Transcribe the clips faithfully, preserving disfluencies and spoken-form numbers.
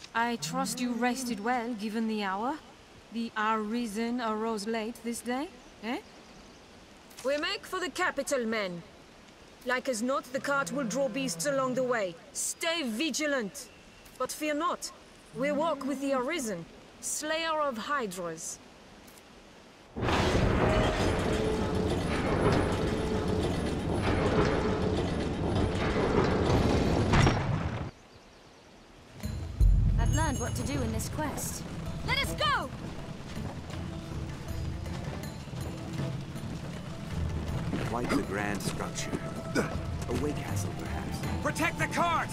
I trust you rested well, given the hour. The Arisen arose late this day, eh? We make for the capital, men. Like as not, the cart will draw beasts along the way. Stay vigilant. But fear not. We walk with the Arisen, slayer of hydras. I've learned what to do in this quest. Let us go! Quite the grand structure. A way castle, perhaps. Protect the cart!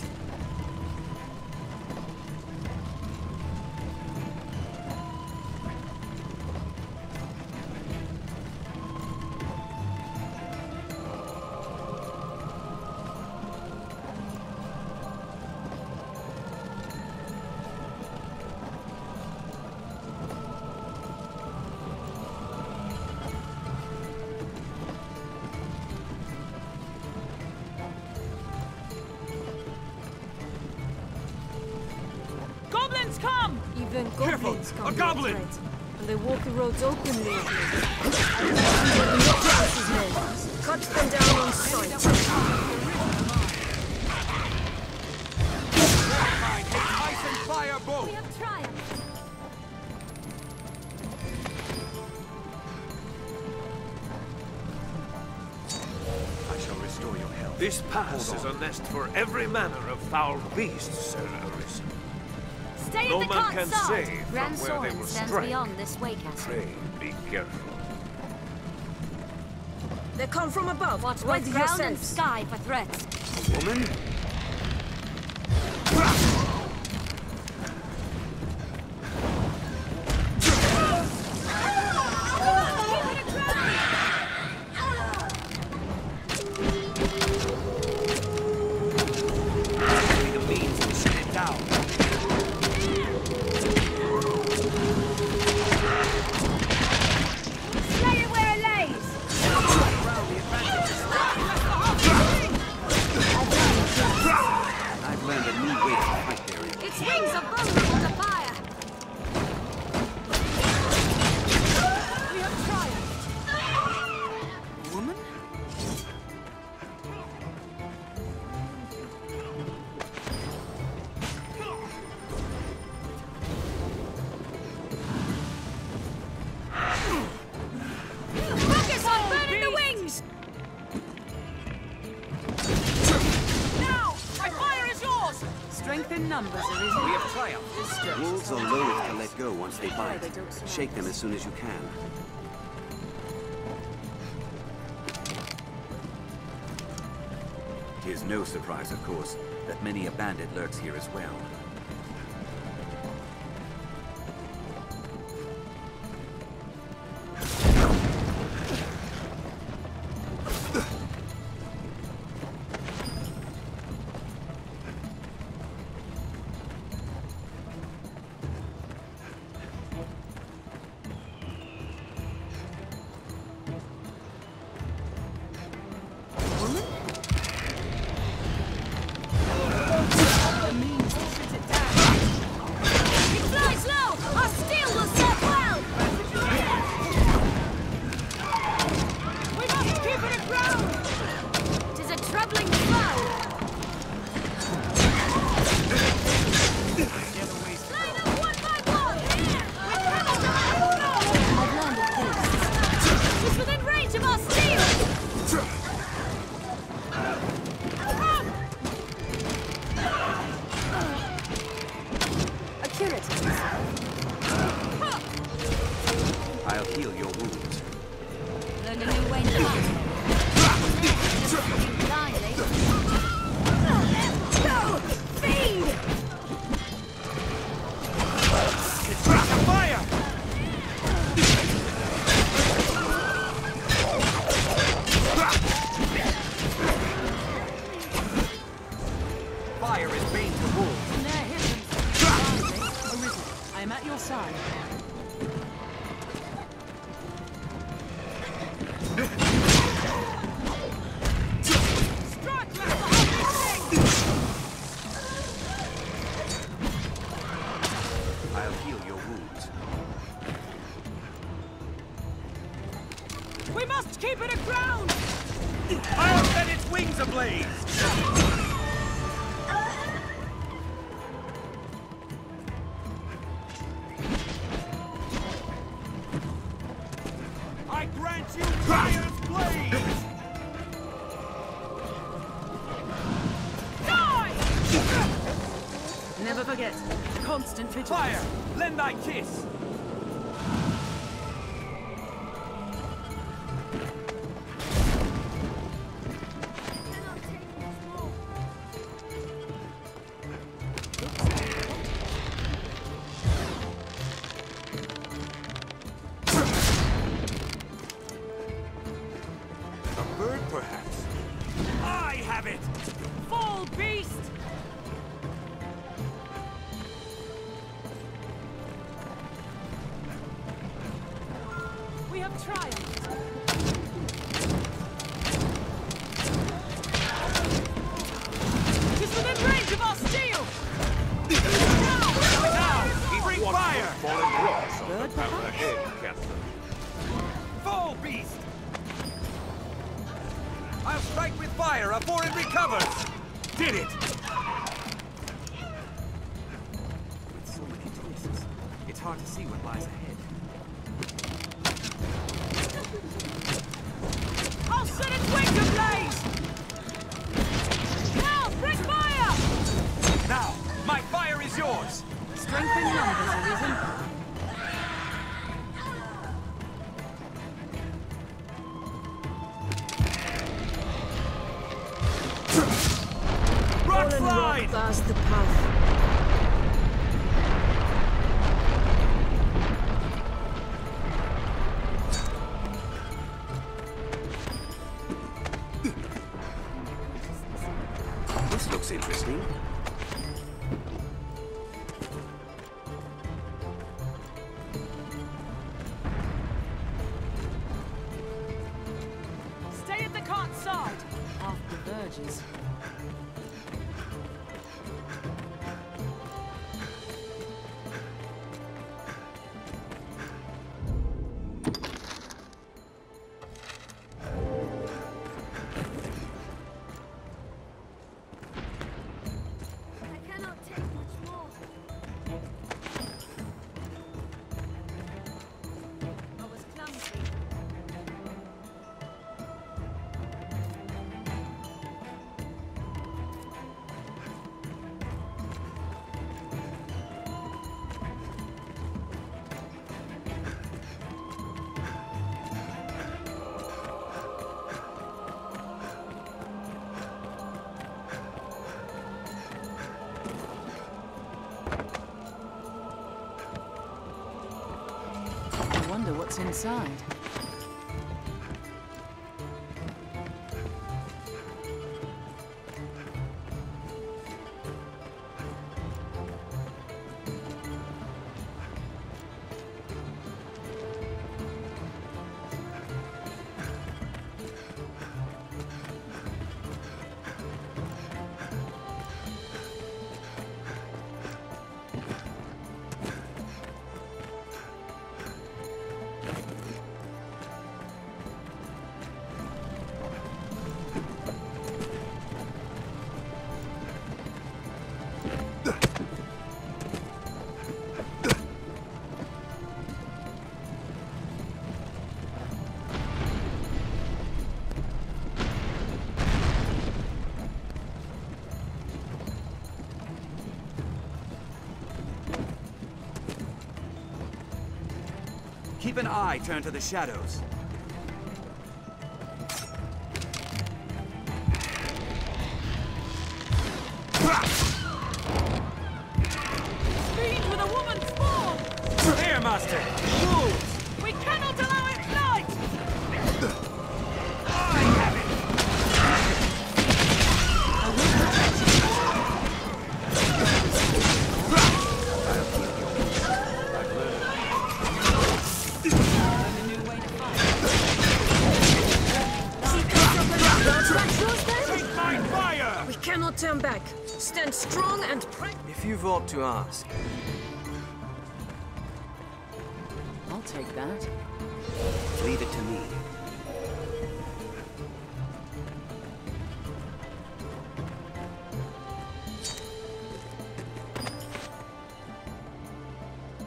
Come! Even goblins Careful! come A goblin! threat, and they walk the roads openly. Cut them down on sight. Ice and fire both! We have triumphed! I shall restore your health. This pass is a nest for every manner of foul beasts, Sir Arisen. Stay No at the man cart's can side! say from Grand where they Soren will stands strike. beyond this way castle. Pray, be careful. They come from above. Watch both Ready ground and yourselves. sky for threats. Woman? Wolves are loath to let go once they bite. Shake them as soon as you can. Tis no surprise, of course, that many a bandit lurks here as well. I'll heal your wounds. Learned a new way to fight. Blindly. Go! Feed! It's back to fire! Fire is bane to wolves. And there, hit them. Arisen, I am at your side. ablaze! I grant you fire's blaze! Never forget. Constant vigilance. Fire! Lend thy kiss! A bird, perhaps? I have it! Fall, beast! We have triumphed. It is within range of our steel! Now! Bring fire! Falling rocks on the path ahead, Captain. Fall, beast! I'll strike with fire afore it recovers! Did it! With so many twists, it's hard to see what lies ahead. I'll set its wings ablaze! Now, bring fire! Now, my fire is yours! Strength in numbers, Arisen. Rock Fallen slide! rock bars the path. This looks interesting. Stay at the cart's side. Half the verges. I cannot take much more. I was clumsy. I wonder what's inside. Keep an eye turned to the shadows. Speed with a woman's form! Here, master! Move! We cannot allow it flight! I have it! Learn a new way to fight. Take my fire! We cannot turn back. Stand strong and pray. If you've aught to ask, I'll take that. leave it to me.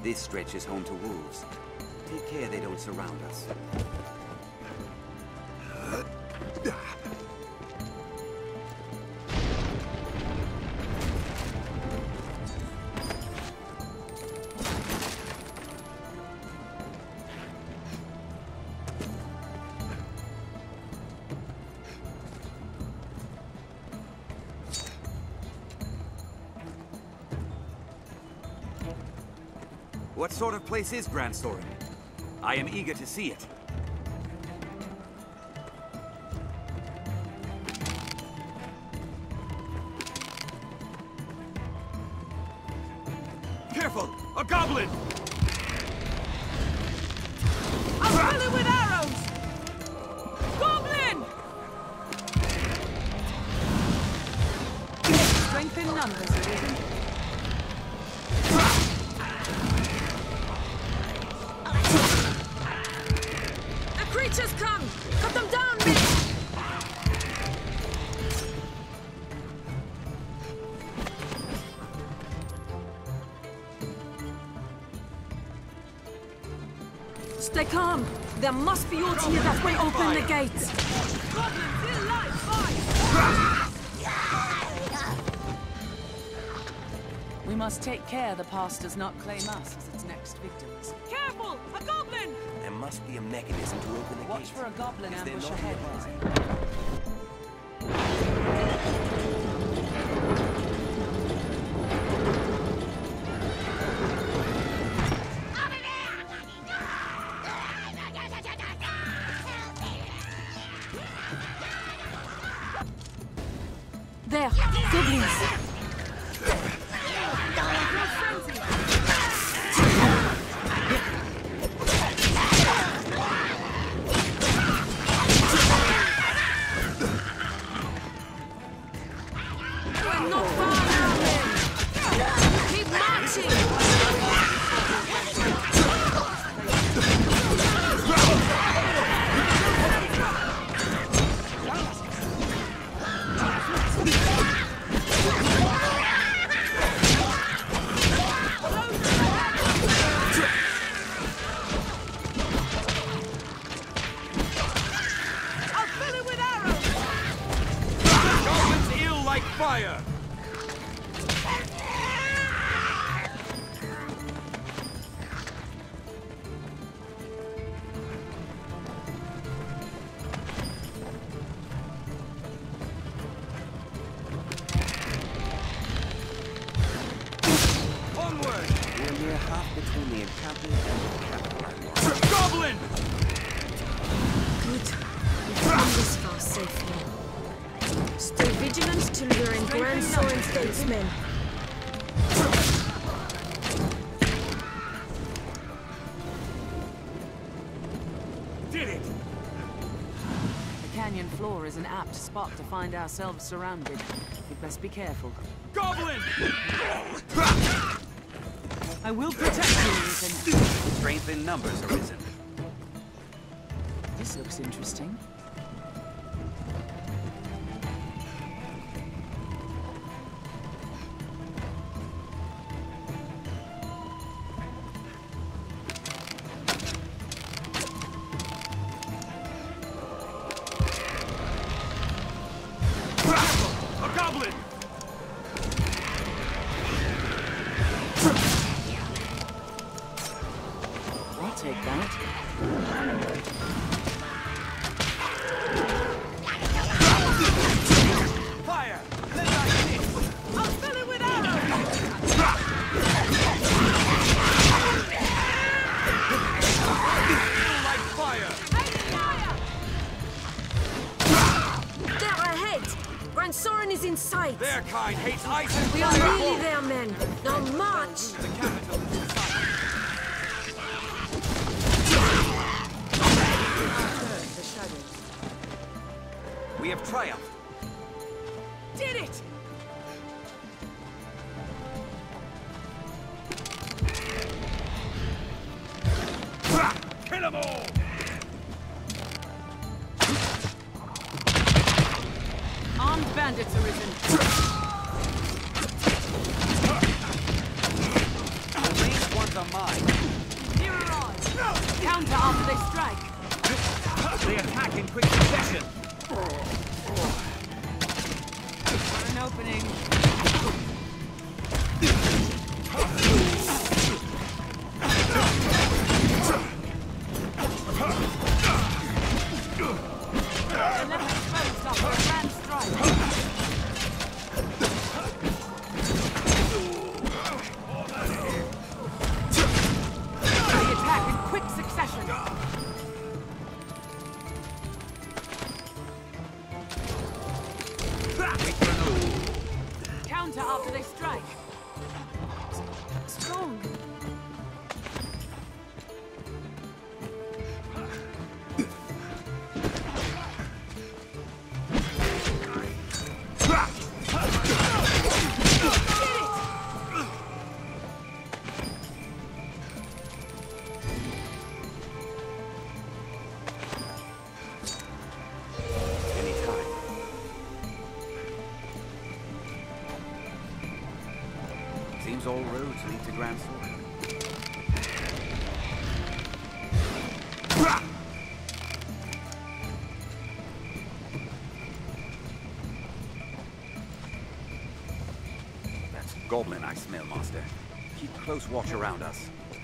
This stretch is home to wolves. Take care they don't surround us. What sort of place is Grand Sorin? I am eager to see it. Careful! A goblin! I'll fill it with arrows! Goblin! Strength in numbers, it isn't. Creatures come! Cut them down, men! Stay calm! There must be odds here that will open the gates! Goblins, still alive! We must take care the past does not claim us as its next victims. Careful! A goblin! There must be a mechanism to open the Watch gates. for a goblin Is there ambush not ahead. nearby? There! Goblins! We're not far now, men! Keep marching! I'll fill it with arrows! Goblins ill like fire! Onward! We're near half between the encampment and the capital. Goblin! Good. We've come this far safely. Stay vigilant till we're in Grand Sorin's gates, men. Did it! The canyon floor is an apt spot to find ourselves surrounded. We'd best be careful. Goblin! I will protect you, Ethan. Strength in numbers arisen. This looks interesting. A goblin! I'll take that. Fire! Let I hit! I'll fill it with arrows! Ill like fire! There ahead! Grand Sorin is in sight! Their kind hates ice and We are fire! nearly there, men! Now march! The capital is in sight. We have triumphed. Did it! Kill them all! Armed bandits arisen. The ranged ones are mine. succession! Got an opening. After they strike. Strong. Seems all roads lead to Grand Sword. That's goblin I smell, Master. Keep close watch around us.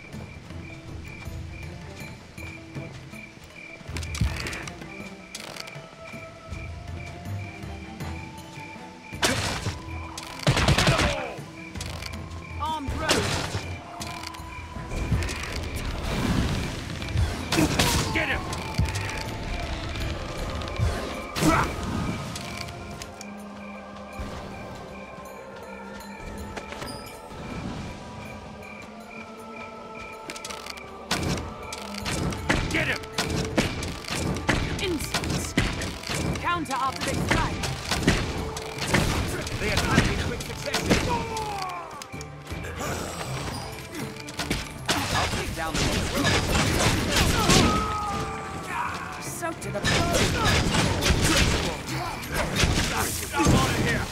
Get him! Get him! Insults. Counter after they strike. They attack in quick succession! I'll take down the Soaked to the bone. I'm out of here!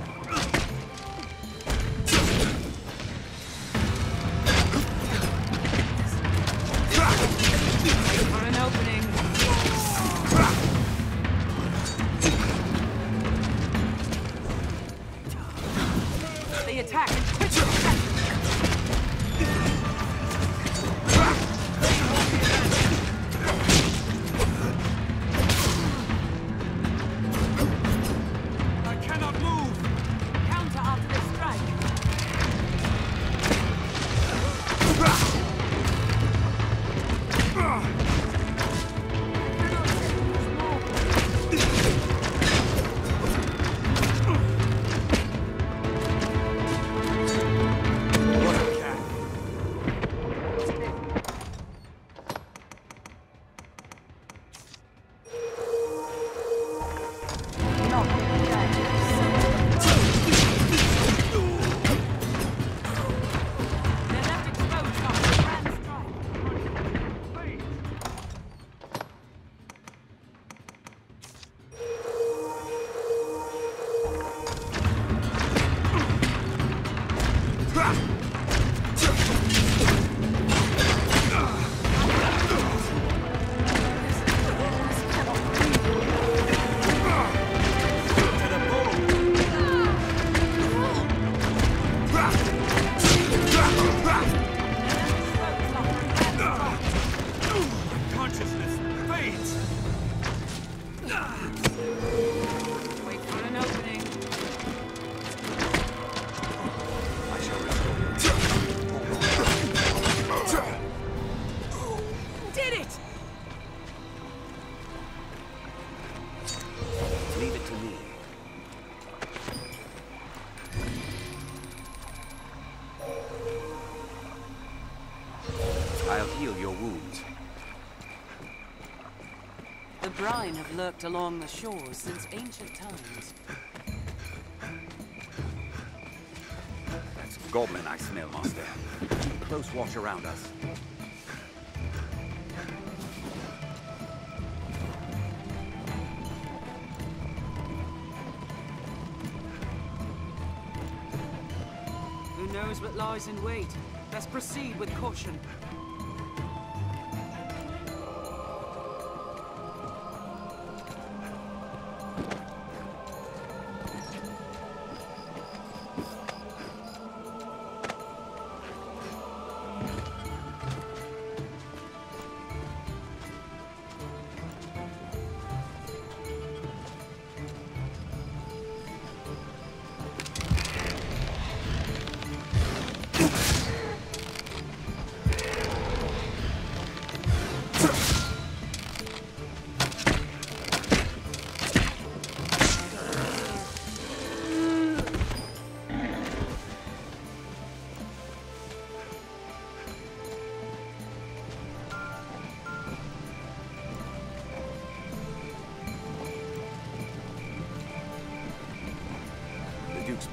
For an opening. They attack in quick succession. I'll heal your wounds. The brine have lurked along the shores since ancient times. That's goblin I smell, Master. Keep close watch around us. Who knows what lies in wait? Let's proceed with caution.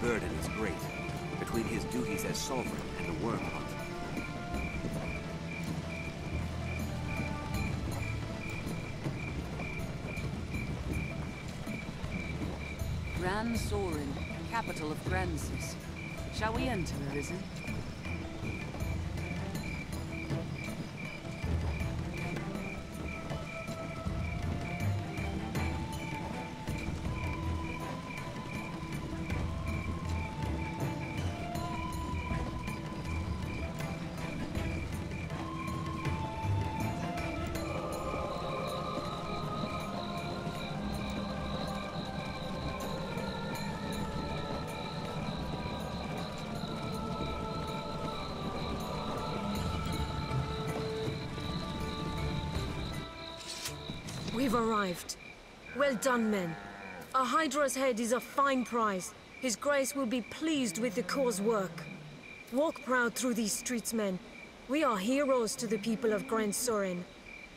burden is great, between his duties as sovereign and the worm hunt. Gran Soren, capital of Gransis. Shall we enter, Arisen? We've arrived. Well done, men. A Hydra's head is a fine prize. His Grace will be pleased with the Corps' work. Walk proud through these streets, men. We are heroes to the people of Gran Soren.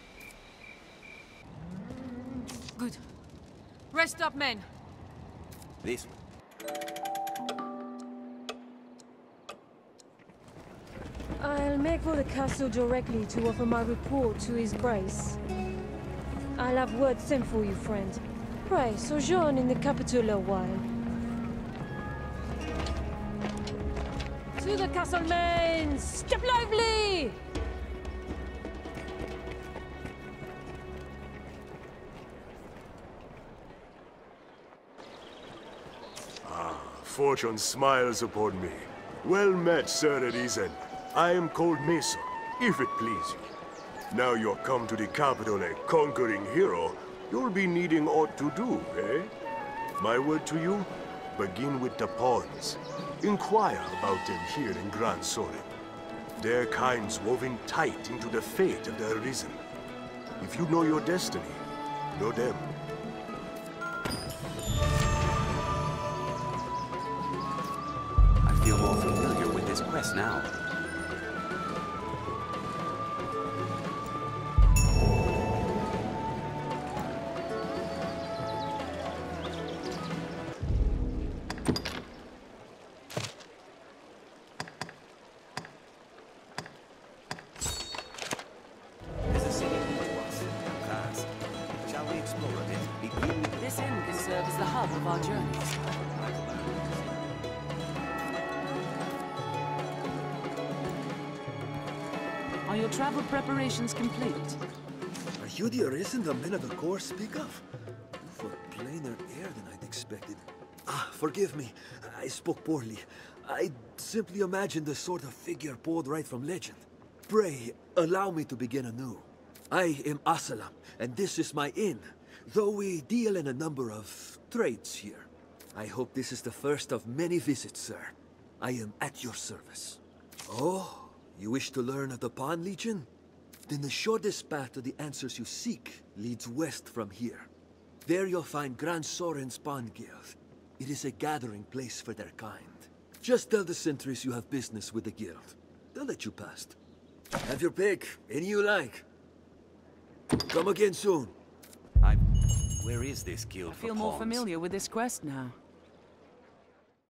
Good. Rest up, men. This I'll make for the castle directly to offer my report to His Grace. I'll have word sent for you, friend. Pray, sojourn in the capital a while. To the castle, men! Step lively! Fortune smiles upon me. Well met, Sir Arisen. I am called Mesa, if it please you. Now you're come to the capital a conquering hero, you'll be needing aught to do, eh? My word to you, begin with the pawns. Inquire about them here in Gran Soren. Their kind's woven tight into the fate of the Arisen. If you know your destiny, know them. I feel more familiar with this quest now. There's a city to us, fast. Shall we explore a bit? Begin with This inn can serve as the hub of our journeys. Are your travel preparations complete? Are you the Arisen the men of the Corps speak of? You've got plainer air than I'd expected. Ah, forgive me. I spoke poorly. I simply imagined the sort of figure pulled right from legend. Pray, allow me to begin anew. I am Asalam, and this is my inn, though we deal in a number of trades here. I hope this is the first of many visits, sir. I am at your service. Oh, you wish to learn of the Pawn Legion? Then the shortest path to the answers you seek leads west from here. There you'll find Gran Soren's Pawn Guild. It is a gathering place for their kind. Just tell the sentries you have business with the guild. They'll let you past. Have your pick, any you like. Come again soon. I... Where is this guild I feel for more pawns? familiar with this quest now.